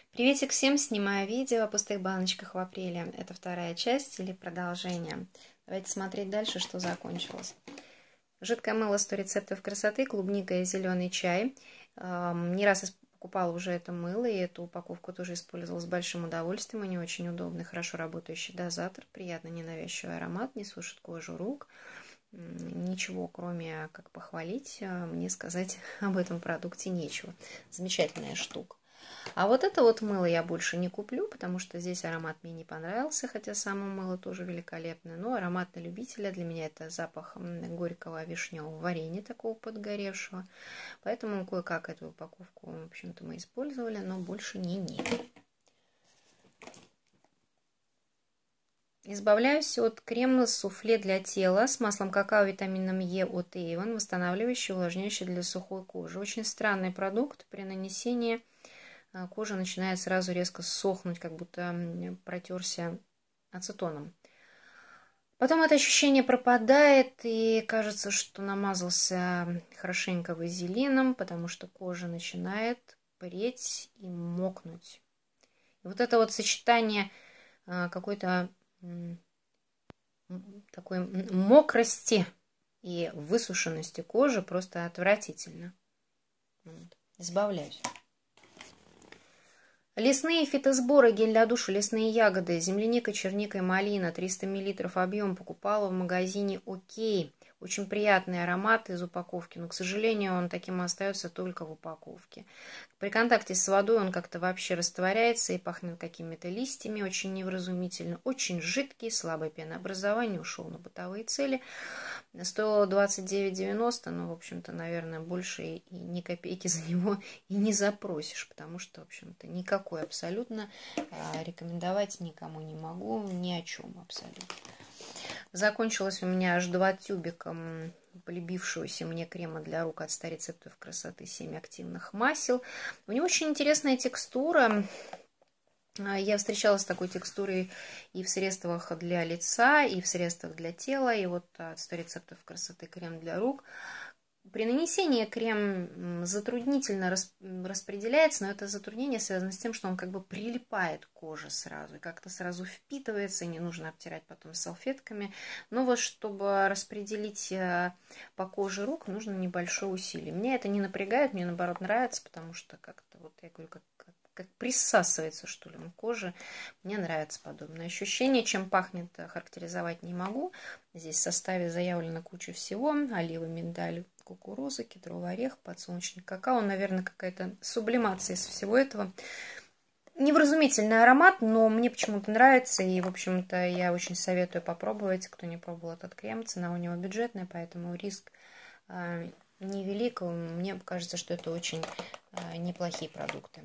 Приветик всем, снимаю видео о пустых баночках в апреле. Это вторая часть или продолжение. Давайте смотреть дальше, что закончилось. Жидкое мыло 100 рецептов красоты, клубника и зеленый чай. Не раз покупала уже это мыло, и эту упаковку тоже использовала с большим удовольствием. Они очень удобный, хорошо работающий дозатор, приятно ненавязчивый аромат, не сушит кожу рук. Ничего, кроме как похвалить, мне сказать об этом продукте нечего. Замечательная штука. А вот это вот мыло я больше не куплю, потому что здесь аромат мне не понравился, хотя само мыло тоже великолепное. Но аромат на любителя, для меня это запах горького вишневого варенья, такого подгоревшего. Поэтому кое-как эту упаковку, в общем-то, мы использовали, но больше не. Избавляюсь от крема суфле для тела с маслом какао, витамином Е от Avon, восстанавливающий, увлажняющий для сухой кожи. Очень странный продукт. При нанесении кожа начинает сразу резко сохнуть, как будто протерся ацетоном. Потом это ощущение пропадает, и кажется, что намазался хорошенько вазелином, потому что кожа начинает преть и мокнуть. И вот это вот сочетание какой-то такой мокрости и высушенности кожи просто отвратительно. Вот. Избавляюсь. Лесные фитосборы, гель для душа, лесные ягоды, земляника, черника и малина, 300 мл объем, покупала в магазине ОК. Очень приятный аромат из упаковки, но, к сожалению, он таким остается только в упаковке. При контакте с водой он как-то вообще растворяется и пахнет какими-то листьями, очень невразумительно, очень жидкий, слабое пенообразование, ушел на бытовые цели. Стоило 29,90, но, в общем-то, наверное, больше и ни копейки за него и не запросишь, потому что, в общем-то, никакой абсолютно рекомендовать никому не могу, ни о чем абсолютно. Закончилось у меня аж 2 тюбика полюбившегося мне крема для рук от 100 рецептов красоты 7 активных масел. У него очень интересная текстура. Я встречалась с такой текстурой и в средствах для лица, и в средствах для тела. И вот от 100 рецептов красоты крем для рук. При нанесении крем затруднительно распределяется, но это затруднение связано с тем, что он как бы прилипает к коже сразу, и как-то сразу впитывается, и не нужно обтирать потом салфетками. Но вот чтобы распределить по коже рук, нужно небольшое усилие. Меня это не напрягает, мне наоборот нравится, потому что как-то, вот я говорю, как присасывается, что ли, на коже. Мне нравится подобное ощущение. Чем пахнет, характеризовать не могу. Здесь в составе заявлено куча всего. Олива, миндаль, кукуруза, кедровый орех, подсолнечник, какао. Наверное, какая-то сублимация из всего этого. Невразумительный аромат, но мне почему-то нравится. И, в общем-то, я очень советую попробовать. Кто не пробовал этот крем, цена у него бюджетная, поэтому риск невелик. Мне кажется, что это очень неплохие продукты.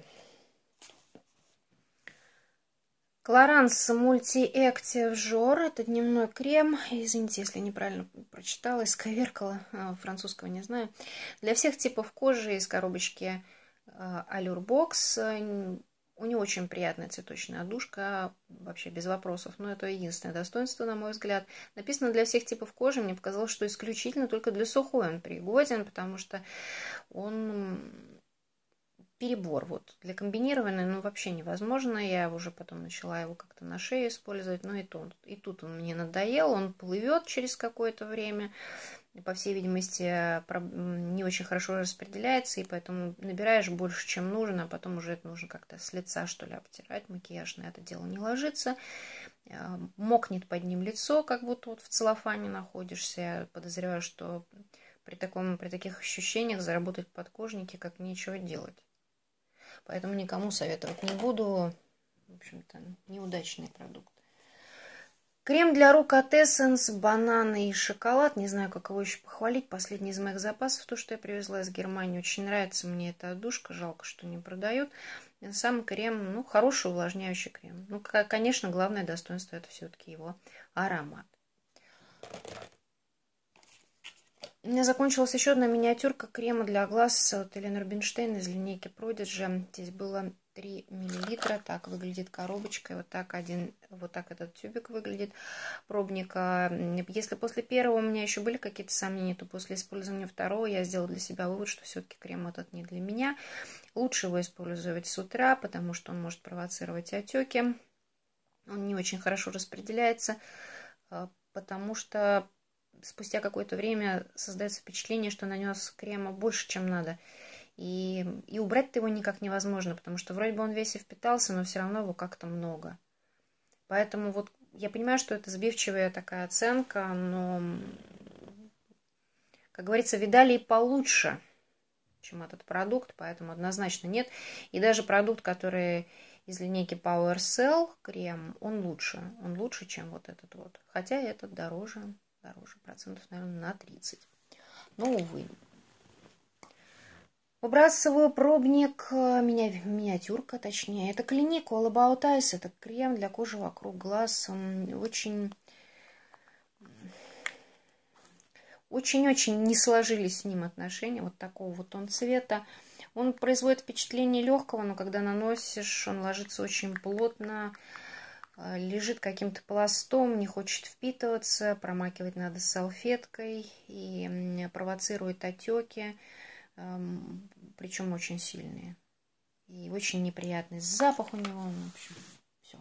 Клоранс Multi-Active Жор. Это дневной крем. Извините, если неправильно прочитала, исковеркала. Французского не знаю. Для всех типов кожи из коробочки Allure Box. У него очень приятная цветочная отдушка. Вообще без вопросов. Но это единственное достоинство, на мой взгляд. Написано для всех типов кожи. Мне показалось, что исключительно только для сухой он пригоден, потому что он... перебор. Вот. Для комбинированной, ну, вообще невозможно. Я уже потом начала его как-то на шею использовать. Но и тут он мне надоел. Он плывет через какое-то время. По всей видимости, не очень хорошо распределяется. И поэтому набираешь больше, чем нужно. А потом уже это нужно как-то с лица, что ли, обтирать. Макияж на это дело не ложится. Мокнет под ним лицо, как будто вот в целлофане находишься. Я подозреваю, что при таких ощущениях заработать подкожники как нечего делать. Поэтому никому советовать не буду. В общем-то, неудачный продукт. Крем для рук от Essence, бананы и шоколад. Не знаю, как его еще похвалить. Последний из моих запасов, то, что я привезла из Германии. Очень нравится мне эта отдушка. Жалко, что не продают. Сам крем, ну, хороший увлажняющий крем. Ну, конечно, главное достоинство — это все-таки его аромат. У меня закончилась еще одна миниатюрка крема для глаз от Елены Рубинштейн из линейки Prodigy. Здесь было 3 миллилитра. Так выглядит коробочка. И вот так этот тюбик выглядит пробника. Если после первого у меня еще были какие-то сомнения, то после использования второго я сделала для себя вывод, что все-таки крем этот не для меня. Лучше его использовать с утра, потому что он может провоцировать отеки. Он не очень хорошо распределяется, потому что спустя какое-то время создается впечатление, что нанес крема больше, чем надо. И убрать-то его никак невозможно, потому что вроде бы он весь и впитался, но все равно его как-то много. Поэтому вот я понимаю, что это сбивчивая такая оценка, но, как говорится, видали и получше, чем этот продукт, поэтому однозначно нет. И даже продукт, который из линейки Power Cell, крем, он лучше, чем вот этот вот. Хотя этот дороже, процентов, наверное, на 30. Но, увы. Выбрасываю пробник, миниатюрка, точнее. Это Clinique All About Eyes. Это крем для кожи вокруг глаз. Очень-очень не сложились с ним отношения. Вот такого вот он цвета. Он производит впечатление легкого, но когда наносишь, он ложится очень плотно, лежит каким-то пластом, не хочет впитываться, промакивать надо салфеткой и провоцирует отеки. Причем очень сильные. И очень неприятный запах у него. В общем, все.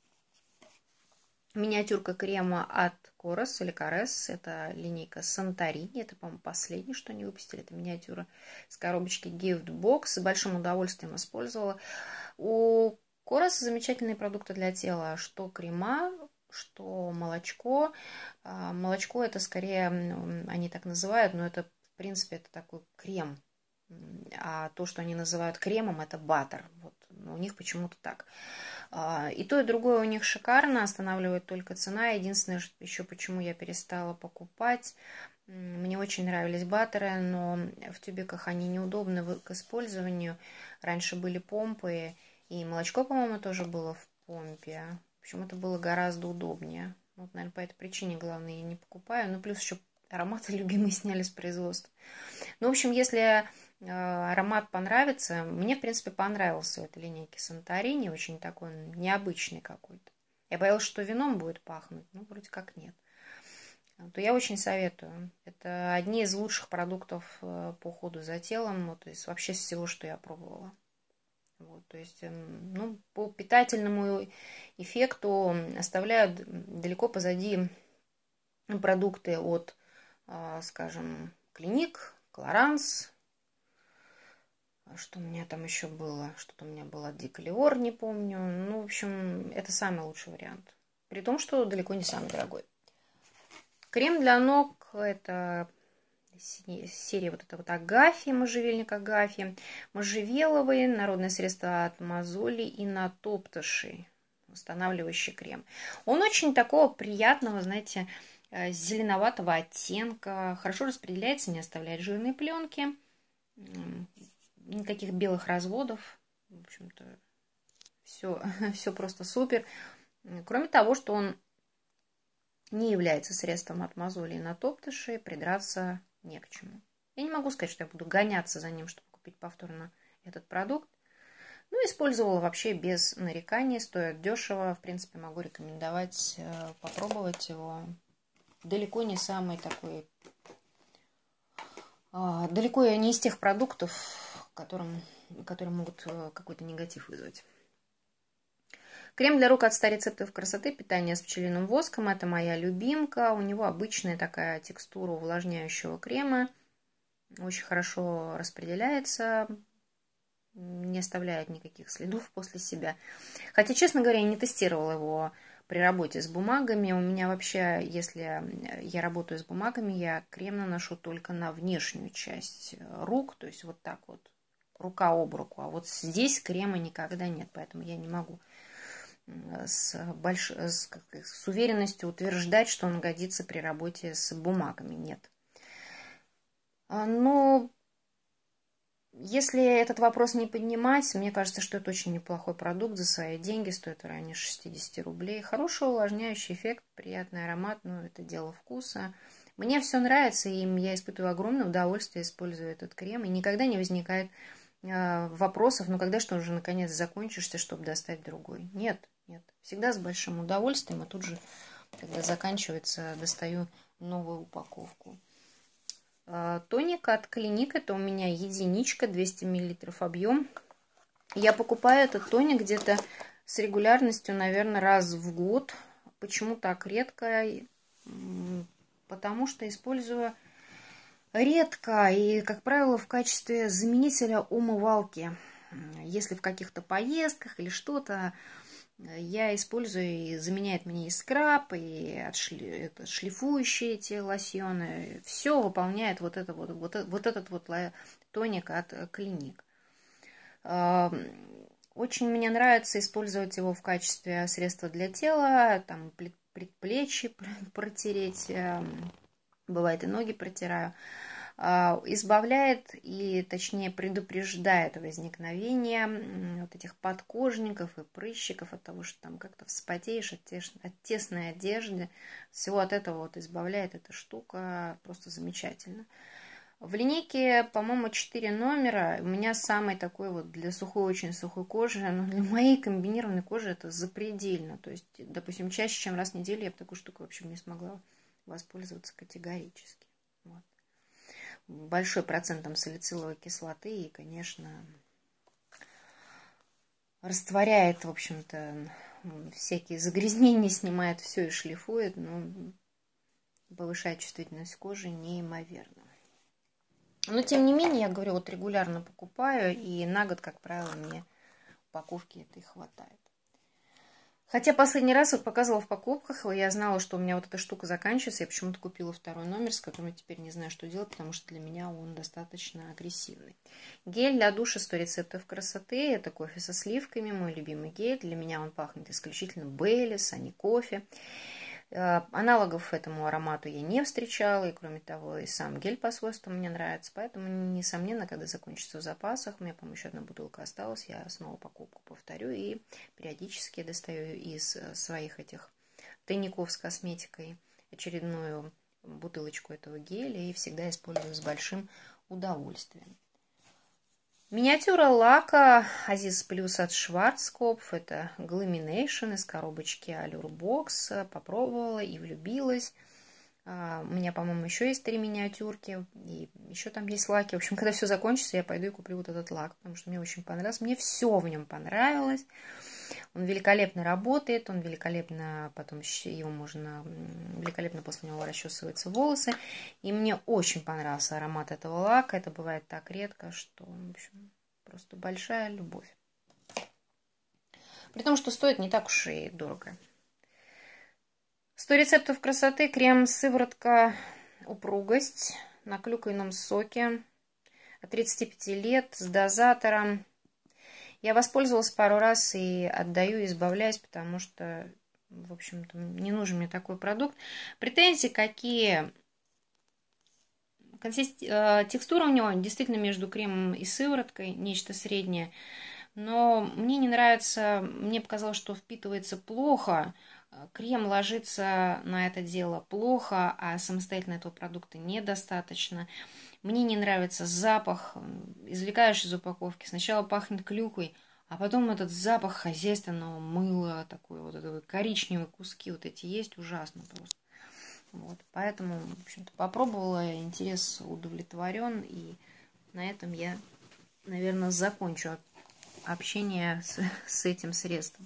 Миниатюрка крема от Корес или Корес. Это линейка Санторини. Это, по-моему, последний, что они выпустили. Это миниатюра с коробочки Gift Box. С большим удовольствием использовала. У Корес замечательные продукты для тела. Что крема, что молочко. Молочко это скорее, они так называют, но это, в принципе, это такой крем. А то, что они называют кремом, это баттер. Вот. У них почему-то так. И то, и другое у них шикарно. Останавливает только цена. Единственное, еще почему я перестала покупать. Мне очень нравились баттеры, но в тюбиках они неудобны к использованию. Раньше были помпы, и молочко, по-моему, тоже было в помпе. В общем, это было гораздо удобнее. Вот, наверное, по этой причине, главное, я не покупаю. Ну, плюс еще ароматы любимые сняли с производства. Ну, в общем, если аромат понравится, мне, в принципе, понравился в этой линейке Санторини, очень такой необычный какой-то. Я боялась, что вином будет пахнуть, но вроде как нет. То я очень советую. Это одни из лучших продуктов по уходу за телом, вот, то есть вообще всего, что я пробовала. Вот, то есть, ну, по питательному эффекту оставляют далеко позади продукты от, скажем, Clinique, Clarins. Что у меня там еще было? Что-то у меня было от Диколиор, не помню. Ну, в общем, это самый лучший вариант. При том, что далеко не самый дорогой. Крем для ног – это серия вот это вот Агафьи, можжевельник Агафьи. Можжевеловый, народное средство от мозолей и натоптышей. Восстанавливающий крем. Он очень такого приятного, знаете, зеленоватого оттенка. Хорошо распределяется, не оставляет жирные пленки. Никаких белых разводов. В общем-то, все просто супер. Кроме того, что он не является средством от мозолей и натоптышей, придраться не к чему. Я не могу сказать, что я буду гоняться за ним, чтобы купить повторно этот продукт. Ну, использовала вообще без нареканий, стоит дешево. В принципе, могу рекомендовать попробовать его. Далеко не самый такой... Далеко не из тех продуктов, которые могут какой-то негатив вызвать. Крем для рук от 100 рецептов красоты, питание с пчелиным воском. Это моя любимка. У него обычная такая текстура увлажняющего крема. Очень хорошо распределяется. Не оставляет никаких следов после себя. Хотя, честно говоря, я не тестировала его при работе с бумагами. У меня вообще, если я работаю с бумагами, я крем наношу только на внешнюю часть рук. То есть вот так вот. Рука об руку. А вот здесь крема никогда нет. Поэтому я не могу с уверенностью утверждать, что он годится при работе с бумагами. Нет. Но если этот вопрос не поднимать, мне кажется, что это очень неплохой продукт за свои деньги. Стоит в районе 60 рублей. Хороший увлажняющий эффект, приятный аромат, но это дело вкуса. Мне все нравится, и я испытываю огромное удовольствие, используя этот крем. И никогда не возникает вопросов, ну когда что уже наконец закончишься, чтобы достать другой. Нет, нет. Всегда с большим удовольствием, а тут же, когда заканчивается, достаю новую упаковку. Тоник от Клиник, это у меня единичка, 200 мл объем. Я покупаю этот тоник где-то с регулярностью, наверное, раз в год. Почему так редко? Потому что использую редко и, как правило, в качестве заменителя умывалки. Если в каких-то поездках или что-то, я использую, и заменяет мне и скраб, и шлифующие эти лосьоны. Все выполняет вот этот вот тоник от Клиник. Очень мне нравится использовать его в качестве средства для тела, там предплечье протереть, бывает и ноги протираю. Избавляет и, точнее, предупреждает возникновение вот этих подкожников и прыщиков от того, что там как-то вспотеешь от тесной одежды. Всего от этого вот избавляет эта штука, просто замечательно. В линейке, по-моему, 4 номера. У меня самый такой вот для сухой, очень сухой кожи, но для моей комбинированной кожи это запредельно. То есть, допустим, чаще, чем раз в неделю я бы такую штуку вообще не смогла воспользоваться категорически. Вот. Большой процент там салициловой кислоты и, конечно, растворяет, в общем-то, всякие загрязнения, снимает все и шлифует, но повышает чувствительность кожи неимоверно. Но, тем не менее, я говорю, вот регулярно покупаю, и на год, как правило, мне упаковки этой хватает. Хотя последний раз вот показывала в покупках, я знала, что у меня вот эта штука заканчивается, я почему-то купила второй номер, с которым я теперь не знаю, что делать, потому что для меня он достаточно агрессивный. Гель для душа 100 рецептов красоты, это кофе со сливками, мой любимый гель, для меня он пахнет исключительно Бейлис, а не кофе. Аналогов этому аромату я не встречала, и кроме того, и сам гель по свойствам мне нравится, поэтому, несомненно, когда закончится в запасах, у меня, по-моему, еще одна бутылка осталась, я снова покупку повторю и периодически достаю из своих этих тайников с косметикой очередную бутылочку этого геля и всегда использую с большим удовольствием. Миниатюра лака Aziz Plus от Schwarzkopf. Это Glumination из коробочки Allure Box. Попробовала и влюбилась. У меня, по-моему, еще есть 3 миниатюрки. И еще там есть лаки. В общем, когда все закончится, я пойду и куплю вот этот лак. Потому что мне очень понравилось. Мне все в нем понравилось. Он великолепно работает, он великолепно, потом его можно, великолепно после него расчесываются волосы. И мне очень понравился аромат этого лака. Это бывает так редко, что, в общем, просто большая любовь. При том, что стоит не так уж и дорого. 100 рецептов красоты, крем-сыворотка упругость на клюквенном соке от 35 лет с дозатором. Я воспользовалась пару раз и отдаю, избавляюсь, потому что, в общем-то, не нужен мне такой продукт. Претензии какие? Текстура у него действительно между кремом и сывороткой, нечто среднее. Но мне не нравится, мне показалось, что впитывается плохо. Крем ложится на это дело плохо, а самостоятельно этого продукта недостаточно. Мне не нравится запах. Извлекаешь из упаковки, сначала пахнет клюквой, а потом этот запах хозяйственного мыла, такой вот это коричневые куски вот эти есть, ужасно просто. Вот, поэтому, в общем-то, попробовала, интерес удовлетворен, и на этом я, наверное, закончу общение с этим средством.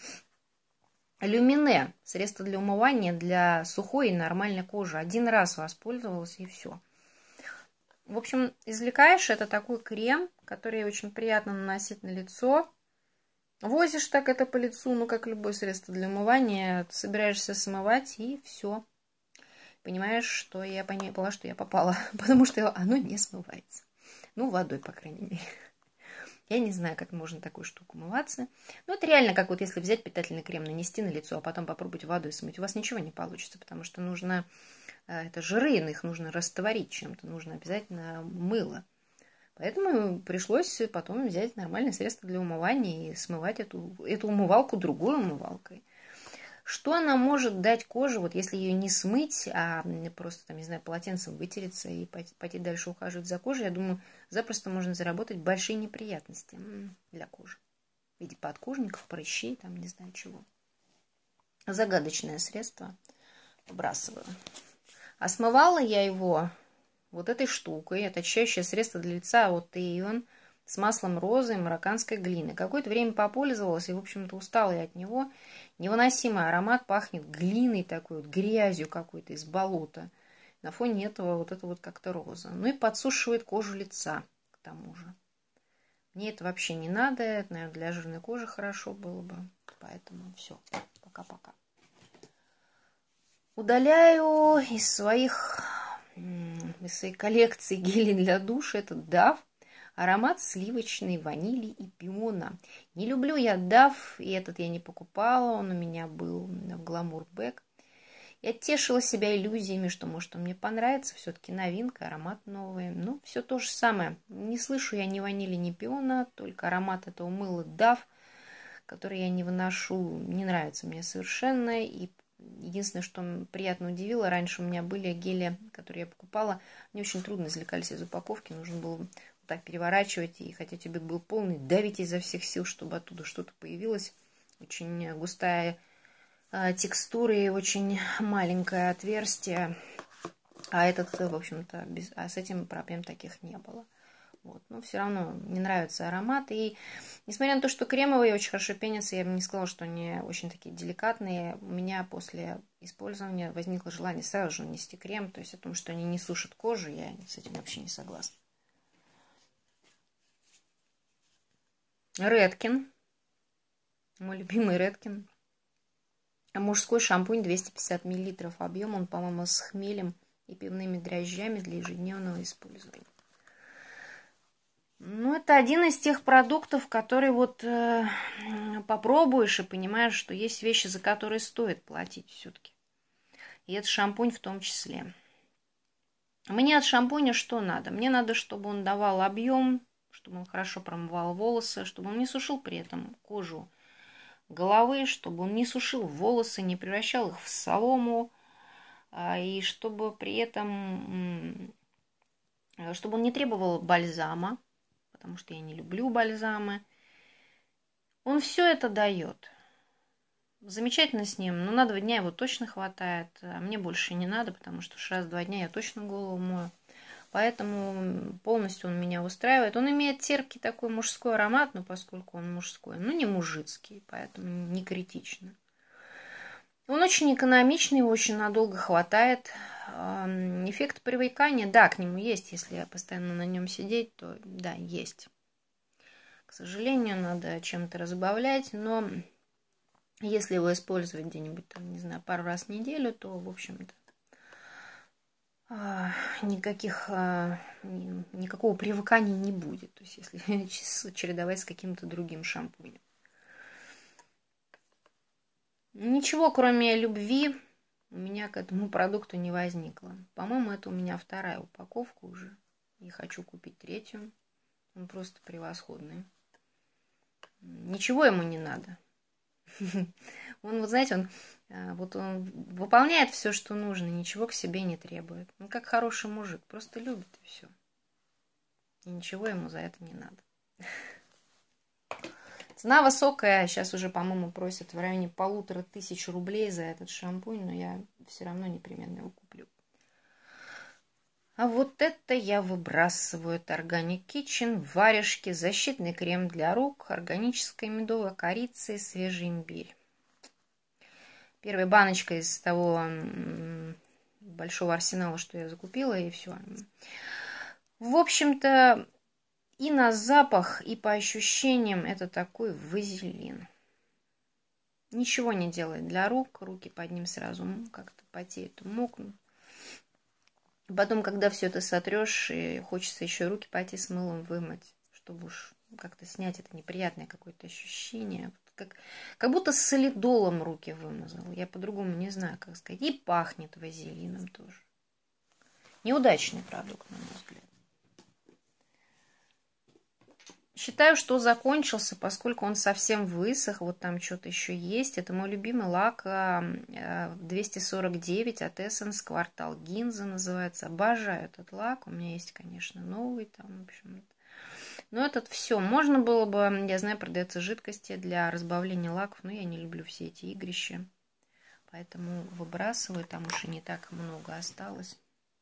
Люмине. Средство для умывания для сухой и нормальной кожи. Один раз воспользовалась, и все. В общем, извлекаешь, это такой крем, который очень приятно наносить на лицо. Возишь так это по лицу, ну, как любое средство для умывания. Собираешься смывать, и все. Понимаешь, что я поняла, что я попала, потому что оно не смывается. Ну, водой, по крайней мере. Я не знаю, как можно такую штуку умываться. Но это реально, как вот если взять питательный крем, нанести на лицо, а потом попробовать водой смыть. У вас ничего не получится, потому что нужно... Это жиры, их нужно растворить чем-то. Нужно обязательно мыло. Поэтому пришлось потом взять нормальное средство для умывания и смывать эту умывалку другой умывалкой. Что она может дать коже, вот если ее не смыть, а просто, там, не знаю, полотенцем вытереться и пойти дальше ухаживать за кожей, я думаю, запросто можно заработать большие неприятности для кожи. В виде подкожников, прыщей, там, не знаю чего. Загадочное средство. Выбрасываю. А смывала я его вот этой штукой. Это очищающее средство для лица от Avon с маслом розы и марокканской глины. Какое-то время попользовалась и, в общем-то, устала я от него. Невыносимый аромат, пахнет глиной такой, вот, грязью какой-то из болота. На фоне этого вот это вот как-то роза. Ну и подсушивает кожу лица, к тому же. Мне это вообще не надо. Это, наверное, для жирной кожи хорошо было бы. Поэтому все. Пока-пока. Удаляю из своей коллекции гелей для душа этот Dove. Аромат сливочной ванили и пиона. Не люблю я Dove, и этот я не покупала. Он у меня был в Glamour Bag. Я тешила себя иллюзиями, что, может, он мне понравится. Все-таки новинка, аромат новый. Ну, все то же самое. Не слышу я ни ванили, ни пиона, только аромат этого мыла Dove, который я не выношу. Не нравится мне совершенно. И единственное, что приятно удивило, раньше у меня были гели, которые я покупала. Они очень трудно извлекались из упаковки. Нужно было так переворачивать, и хотя тюбик был полный, давить изо всех сил, чтобы оттуда что-то появилось. Очень густая текстура и очень маленькое отверстие. А этот, в общем-то, с этим проблем таких не было. Вот. Но все равно не нравится аромат. И несмотря на то, что кремовые очень хорошо пенятся, я бы не сказала, что они очень такие деликатные. У меня после использования возникло желание сразу же нанести крем. То есть о том, что они не сушат кожу, я с этим вообще не согласна. Redken. Мой любимый Redken. Мужской шампунь 250 мл. Объем он, по-моему, с хмелем и пивными дрожжами для ежедневного использования. Ну, это один из тех продуктов, которые вот попробуешь и понимаешь, что есть вещи, за которые стоит платить все-таки. И это шампунь в том числе. Мне от шампуня что надо? Мне надо, чтобы он давал объем, чтобы он хорошо промывал волосы, чтобы он не сушил при этом кожу головы, чтобы он не сушил волосы, не превращал их в солому, и чтобы при этом, чтобы он не требовал бальзама, потому что я не люблю бальзамы. Он все это дает. Замечательно с ним, но на 2 дня его точно хватает, а мне больше не надо, потому что раз в 2 дня я точно голову мою. Поэтому полностью он меня устраивает. Он имеет терпкий такой мужской аромат, но поскольку он мужской, ну не мужицкий, поэтому не критично. Он очень экономичный, его очень надолго хватает. Эффект привыкания, да, к нему есть. Если постоянно на нем сидеть, то да, есть. К сожалению, надо чем-то разбавлять, но если его использовать где-нибудь, там, не знаю, пару раз в неделю, то, в общем-то, никакого привыкания не будет. То есть, если чередовать с каким-то другим шампунем. Ничего, кроме любви, у меня к этому продукту не возникло. По-моему, это у меня 2-я упаковка уже. И хочу купить 3-ю. Он просто превосходный. Ничего ему не надо. Он, вот знаете, он выполняет все, что нужно, ничего к себе не требует. Он как хороший мужик, просто любит и все. И ничего ему за это не надо. Цена высокая, сейчас уже, по-моему, просят в районе 1500 рублей за этот шампунь, но я все равно непременно его куплю. А вот это я выбрасываю. Это Organic Kitchen, варежки, защитный крем для рук, органическая медовая корица и свежий имбирь. Первая баночка из того большого арсенала, что я закупила, и все. В общем-то, и на запах, и по ощущениям это такой вазелин. Ничего не делает для рук. Руки под ним сразу как-то потеют, мокнут. Потом, когда все это сотрешь, и хочется еще руки пойти с мылом вымыть, чтобы уж как-то снять это неприятное какое-то ощущение. Как будто с солидолом руки вымазал. Я по-другому не знаю, как сказать. И пахнет вазелином тоже. Неудачный продукт, на мой взгляд. Считаю, что закончился, поскольку он совсем высох. Вот там что-то еще есть. Это мой любимый лак 249 от Essence, Квартал Гинза называется. Обожаю этот лак. У меня есть, конечно, новый там, в общем. Но этот все. Можно было бы, я знаю, продаются жидкости для разбавления лаков, но я не люблю все эти игрища. Поэтому выбрасываю. Там уже не так много осталось.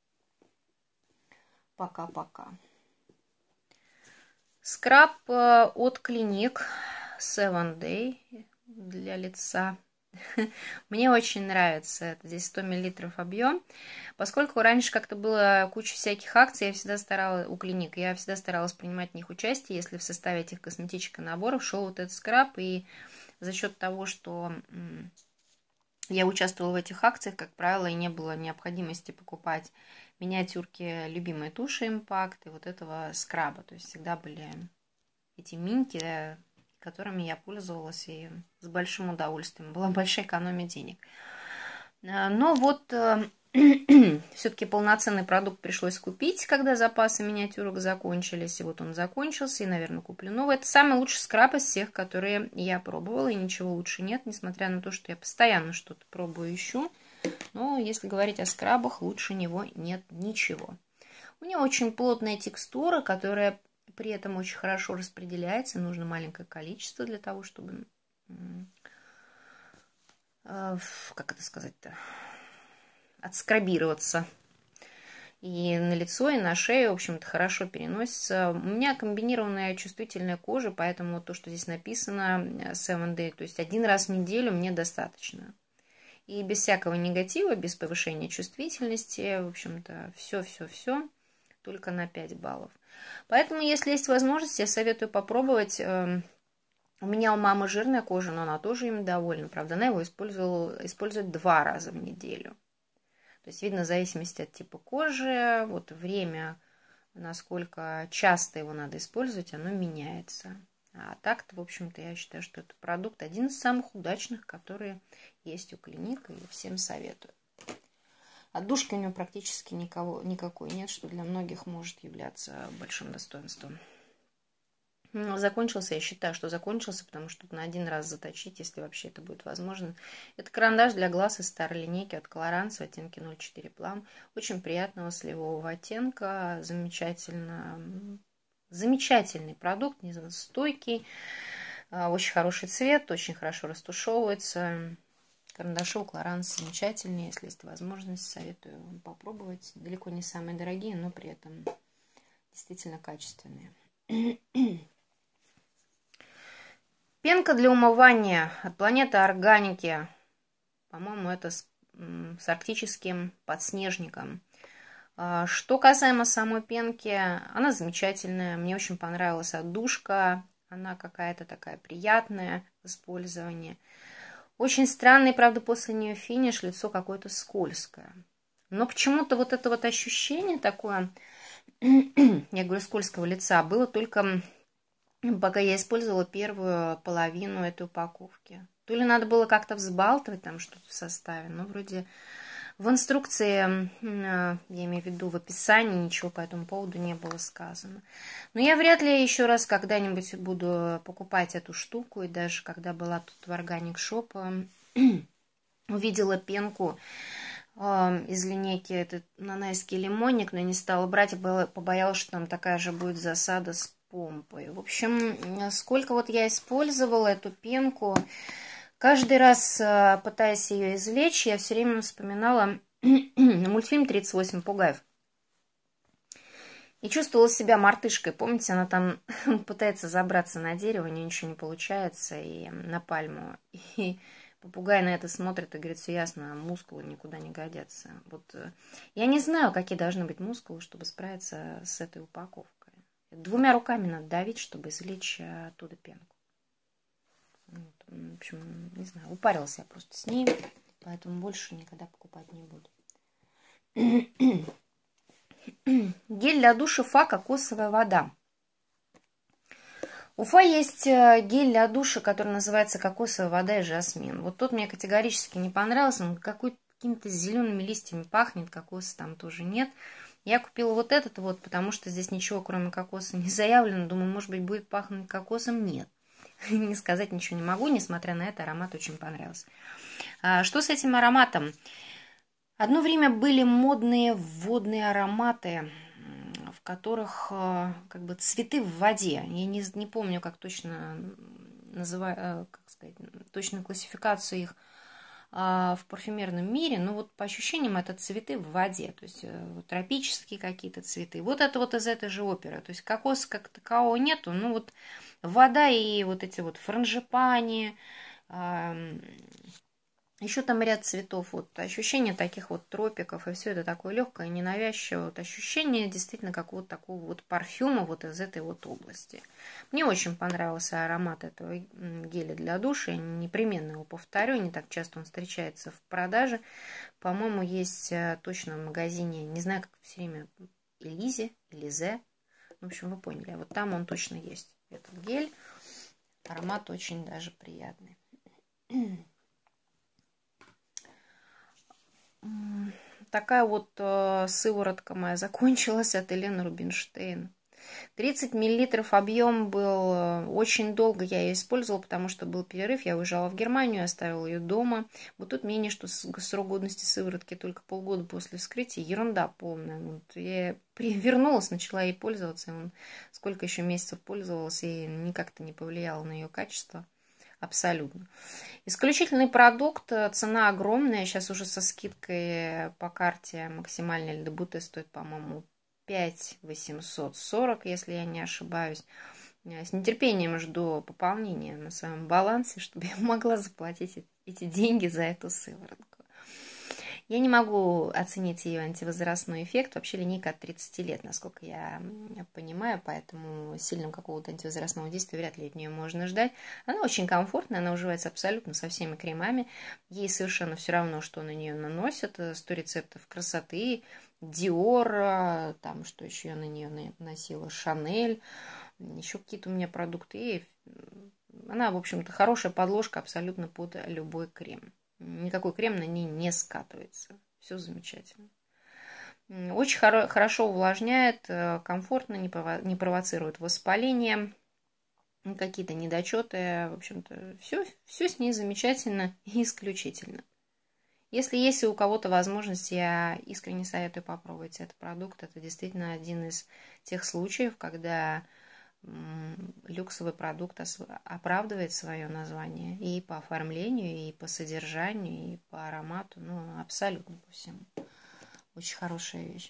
Пока-пока. Скраб от Clinique 7 Day для лица. Мне очень нравится. Это здесь 100 мл объем. Поскольку раньше как-то было куча всяких акций, я всегда старалась у Clinique, я всегда старалась принимать в них участие, если в составе этих косметических наборов шел вот этот скраб. И за счет того, что я участвовала в этих акциях, как правило, и не было необходимости покупать миниатюрки любимой туши Impact и вот этого скраба. То есть всегда были эти минки, которыми я пользовалась и с большим удовольствием. Была большая экономия денег. Но вот все-таки полноценный продукт пришлось купить, когда запасы миниатюрок закончились. И вот он закончился, и, наверное, куплю новый. Это самый лучший скраб из всех, которые я пробовала, и ничего лучше нет, несмотря на то, что я постоянно что-то пробую и ищу. Но если говорить о скрабах, лучше него нет ничего. У него очень плотная текстура, которая при этом очень хорошо распределяется. Нужно маленькое количество для того, чтобы, как это сказать-то, отскрабироваться. И на лицо, и на шею, в общем-то, хорошо переносится. У меня комбинированная чувствительная кожа, поэтому то, что здесь написано 7 Day, то есть 1 раз в неделю мне достаточно. И без всякого негатива, без повышения чувствительности, в общем-то, все, только на 5 баллов. Поэтому, если есть возможность, я советую попробовать. У меня у мамы жирная кожа, но она тоже им довольна. Правда, она его использует 2 раза в неделю. То есть, видно, в зависимости от типа кожи, вот время, насколько часто его надо использовать, оно меняется. А так-то, в общем-то, я считаю, что это продукт один из самых удачных, которые есть у Clinique, и всем советую. Отдушки у него практически никакой нет, что для многих может являться большим достоинством. Закончился, я считаю, что закончился, потому что на 1 раз заточить, если вообще это будет возможно. Это карандаш для глаз из старой линейки от Colorance в оттенке 04 Plum. Очень приятного сливового оттенка, замечательный продукт, не знаю, стойкий, очень хороший цвет, очень хорошо растушевывается. Карандаши у Colorance замечательные, если есть возможность, советую вам попробовать. Далеко не самые дорогие, но при этом действительно качественные. Пенка для умывания от Планеты Органики. По-моему, это с арктическим подснежником. Что касаемо самой пенки, она замечательная. Мне очень понравилась отдушка. Она какая-то такая приятная в использовании. Очень странный, правда, после нее финиш, лицо какое-то скользкое. Но почему-то вот это вот ощущение такое, я говорю, скользкого лица, было только пока я использовала первую половину этой упаковки. То ли надо было как-то взбалтывать там что-то в составе, но вроде в инструкции, я имею в виду в описании, ничего по этому поводу не было сказано. Но я вряд ли еще раз когда-нибудь буду покупать эту штуку. И даже когда была тут в Organic Shop, увидела пенку из линейки, этот нанайский лимонник, но не стала брать, побоялась, что там такая же будет засада с помпой. В общем, сколько вот я использовала эту пенку, каждый раз, пытаясь ее извлечь, я все время вспоминала мультфильм «38 попугаев». И чувствовала себя мартышкой. Помните, она там пытается забраться на дерево, у нее ничего не получается, и на пальму. И попугай на это смотрит и говорит: все ясно, мускулы никуда не годятся. Вот я не знаю, какие должны быть мускулы, чтобы справиться с этой упаковкой. 2 руками надо давить, чтобы извлечь оттуда пенку. Вот. В общем, не знаю, упарилась я просто с ней, поэтому больше никогда покупать не буду. Гель для душа Фа кокосовая вода. У Фа есть гель для душа, который называется кокосовая вода и жасмин. Вот тот мне категорически не понравился, он какими-то зелеными листьями пахнет, кокоса там тоже нет. Я купила вот этот вот, потому что здесь ничего, кроме кокоса, не заявлено. Думаю, может быть, будет пахнуть кокосом. Нет. Не сказать ничего не могу, несмотря на это, аромат очень понравился. Что с этим ароматом? Одно время были модные водные ароматы, в которых как бы цветы в воде. Я не помню, как точно называю, как сказать, точную классификацию их в парфюмерном мире, но вот по ощущениям это цветы в воде, то есть тропические какие-то цветы. Вот это вот из этой же оперы. То есть кокоса как такового нету, ну вот вода и вот эти вот франгипани, еще там ряд цветов, вот ощущение таких вот тропиков, и все это такое легкое, ненавязчивое, вот ощущение действительно какого-то такого вот парфюма вот из этой вот области. Мне очень понравился аромат этого геля для душа, я непременно его повторю, не так часто он встречается в продаже. По-моему, есть точно в магазине, не знаю, как все время, Элизе, Элизе, в общем, вы поняли, вот там он точно есть, этот гель, аромат очень даже приятный. Такая вот сыворотка моя закончилась от Елены Рубинштейн. 30 мл объем был. Очень долго я ее использовала, потому что был перерыв. Я уезжала в Германию, оставила ее дома. Вот тут мнение, что срок годности сыворотки только полгода после вскрытия. Ерунда полная. Вот я вернулась, начала ей пользоваться. Сколько еще месяцев пользовалась, и никак-то не повлияло на ее качество. Абсолютно. Исключительный продукт, цена огромная, сейчас уже со скидкой по карте максимальная ЛДБТ стоит, по-моему, 5840, если я не ошибаюсь. С нетерпением жду пополнения на своем балансе, чтобы я могла заплатить эти деньги за эту сыворотку. Я не могу оценить ее антивозрастной эффект. Вообще линейка от 30 лет, насколько я понимаю, поэтому сильного какого-то антивозрастного действия вряд ли от нее можно ждать. Она очень комфортная, она уживается абсолютно со всеми кремами. Ей совершенно все равно, что на нее наносят. 100 рецептов красоты, Dior, там что еще я на нее носила, Chanel, еще какие-то у меня продукты. И она, в общем-то, хорошая подложка абсолютно под любой крем. Никакой крем на ней не скатывается. Все замечательно. Очень хорошо увлажняет, комфортно, не провоцирует воспаление, какие-то недочеты. В общем-то, все с ней замечательно и исключительно. Если есть у кого-то возможность, я искренне советую попробовать этот продукт. Это действительно один из тех случаев, когда люксовый продукт оправдывает свое название и по оформлению, и по содержанию, и по аромату, ну, абсолютно по всему. Очень хорошая вещь.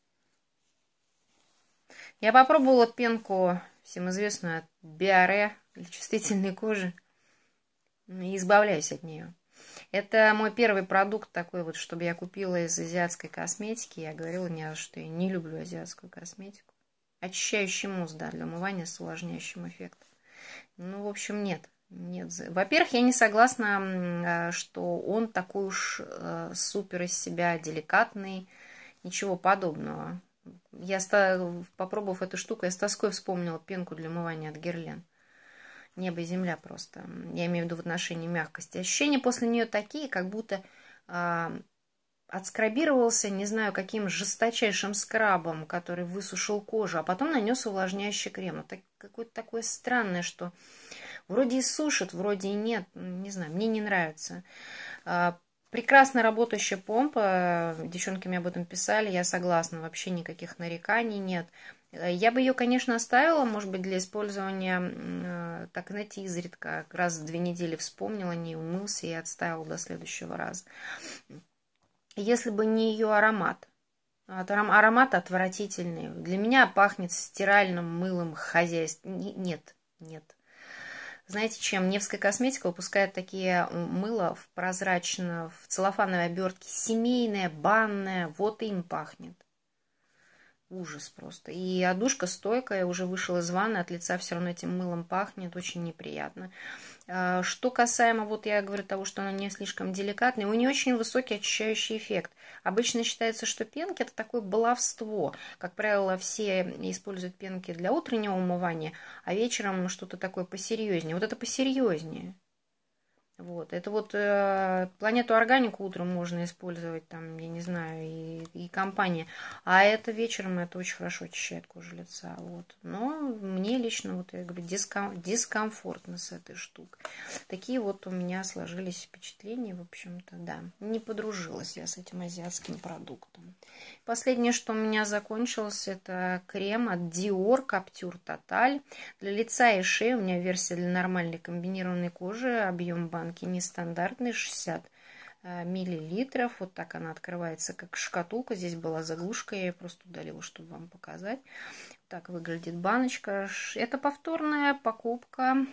Я попробовала пенку, всем известную, от Биоре для чувствительной кожи, и избавляюсь от нее. Это мой первый продукт такой вот, чтобы я купила из азиатской косметики. Я говорила не раз, что я не люблю азиатскую косметику. Очищающий мусс, да, для умывания с увлажняющим эффектом. Ну, в общем, нет. Во-первых, я не согласна, что он такой уж супер из себя деликатный. Ничего подобного. Попробовав эту штуку, я с тоской вспомнила пенку для умывания от Guerlain. Небо и земля просто. Я имею в виду в отношении мягкости. Ощущения после нее такие, как будто отскрабировался, не знаю, каким жесточайшим скрабом, который высушил кожу, а потом нанес увлажняющий крем. Это какое-то такое странное, что вроде и сушит, вроде и нет. Не знаю, мне не нравится. Прекрасно работающая помпа. Девчонки мне об этом писали. Я согласна. Вообще никаких нареканий нет. Я бы ее, конечно, оставила, может быть, для использования, так, знаете, изредка. Раз в 2 недели вспомнила, не умылся и отставила до следующего раза. Если бы не ее аромат. Аромат отвратительный. Для меня пахнет стиральным мылом хозяйства. Нет. Знаете, чем Невская косметика выпускает такие мыла в целлофановой обертке, семейное, банное, вот им пахнет. Ужас просто. И одушка стойкая, уже вышла из ванны, от лица все равно этим мылом пахнет, очень неприятно. Что касаемо, вот я говорю, того, что она не слишком деликатная, у нее очень высокий очищающий эффект. Обычно считается, что пенки это такое баловство. Как правило, все используют пенки для утреннего умывания, а вечером что-то такое посерьезнее. Вот это посерьезнее. Вот. Это вот Планету Органику утром можно использовать, там, я не знаю, и компания. А это вечером, это очень хорошо очищает кожу лица. Вот. Но мне лично, вот я говорю, дискомфортно с этой штукой. Такие вот у меня сложились впечатления, в общем-то, да. Не подружилась я с этим азиатским продуктом. Последнее, что у меня закончилось, это крем от Dior Capture Total. Для лица и шеи у меня версия для нормальной комбинированной кожи, объем банки нестандартный, 60 миллилитров. Вот так она открывается, как шкатулка. Здесь была заглушка, я ее просто удалила, чтобы вам показать. Так выглядит баночка. Это повторная покупка.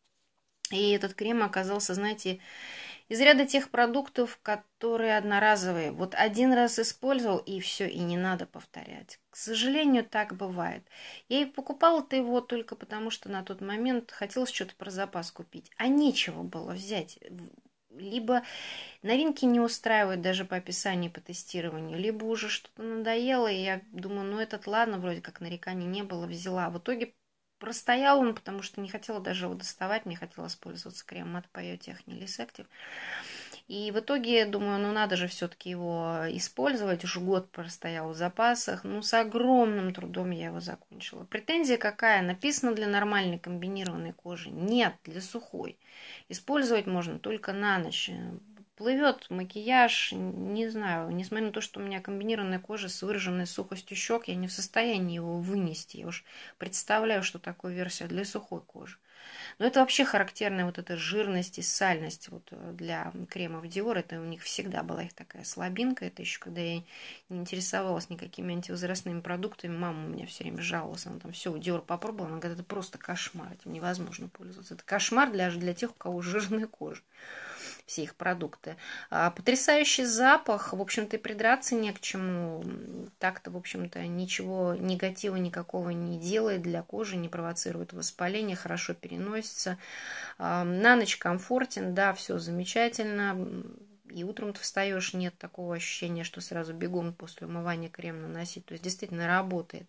И этот крем оказался, знаете, из ряда тех продуктов, которые одноразовые. Вот один раз использовал, и все, и не надо повторять. К сожалению, так бывает. Я и покупала-то его только потому, что на тот момент хотелось что-то про запас купить. А нечего было взять. Либо новинки не устраивают даже по описанию, по тестированию, либо уже что-то надоело, и я думаю, ну этот ладно, вроде как нареканий не было, взяла. В итоге простоял он, потому что не хотела даже его доставать, не хотела пользоваться кремом от Biotechny Less Active. И в итоге, думаю, ну надо же все-таки его использовать. Уже год простоял в запасах. Ну, с огромным трудом я его закончила. Претензия какая? Написано для нормальной комбинированной кожи. Нет, для сухой. Использовать можно только на ночь. Плывет макияж, не знаю, несмотря на то, что у меня комбинированная кожа с выраженной сухостью щек, я не в состоянии его вынести. Я уж представляю, что такое версия для сухой кожи. Но это вообще характерная вот эта жирность и сальность вот для кремов Dior. Это у них всегда была их такая слабинка. Это еще когда я не интересовалась никакими антивозрастными продуктами. Мама у меня все время жаловалась. Она там все у Dior попробовала. Она говорит, это просто кошмар. Этим невозможно пользоваться. Это кошмар для тех, у кого жирная кожа. Все их продукты. Потрясающий запах. В общем-то, и придраться не к чему. Так-то, в общем-то, ничего негатива никакого не делает для кожи, не провоцирует воспаление, хорошо переносится. На ночь комфортен, да, все замечательно. И утром ты встаешь, нет такого ощущения, что сразу бегом после умывания крем наносить. То есть, действительно работает.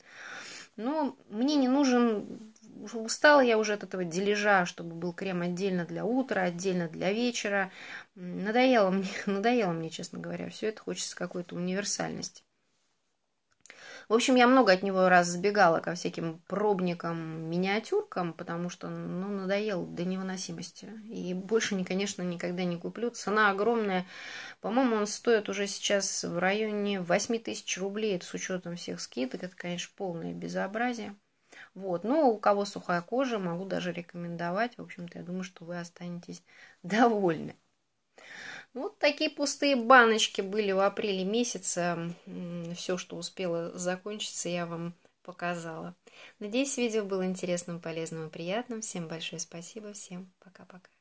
Но мне не нужен... Устала я уже от этого дележа, чтобы был крем отдельно для утра, отдельно для вечера. Надоело мне, честно говоря. Все это хочется какой-то универсальности. В общем, я много от него раз сбегала ко всяким пробникам, миниатюркам, потому что, ну, надоел до невыносимости. И больше, конечно, никогда не куплю. Цена огромная. По-моему, он стоит уже сейчас в районе 8000 рублей. Это с учетом всех скидок. Это, конечно, полное безобразие. Вот. Но у кого сухая кожа, могу даже рекомендовать. В общем-то, я думаю, что вы останетесь довольны. Вот такие пустые баночки были в апреле месяце. Все, что успело закончиться, я вам показала. Надеюсь, видео было интересным, полезным и приятным. Всем большое спасибо. Всем пока-пока.